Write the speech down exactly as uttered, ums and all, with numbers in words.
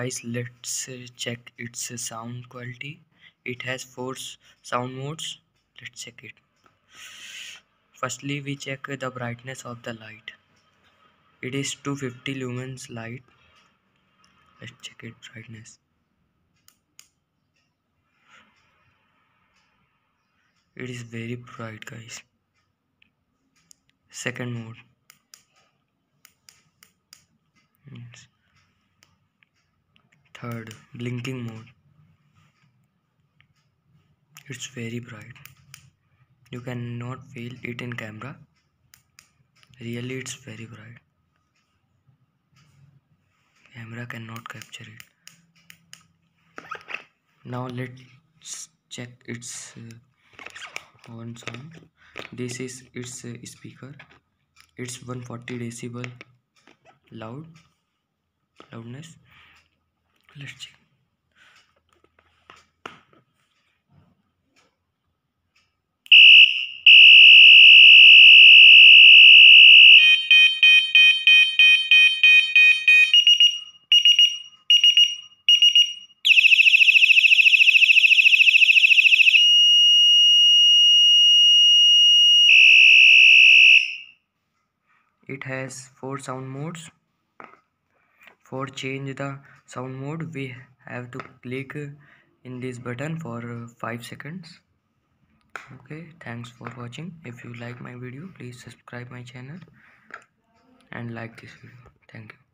guys, let's uh, check its uh, sound quality. It has four s- sound modes. Let's check it. Firstly, we check uh, the brightness of the light. It is two hundred fifty lumens light. Let's check it brightness. It is very bright, guys. Second mode. Yes. Third, blinking mode. It's very bright. You cannot feel it in camera. Really, it's very bright. Camera cannot capture it. Now let's check its uh, horn sound. This is its uh, speaker. It's one hundred forty decibel loud loudness. Let's check. It has four sound modes. For change the sound mode, we have to click in this button for uh, five seconds. Okay, thanks for watching. If you like my video, please subscribe my channel and like this video. Thank you.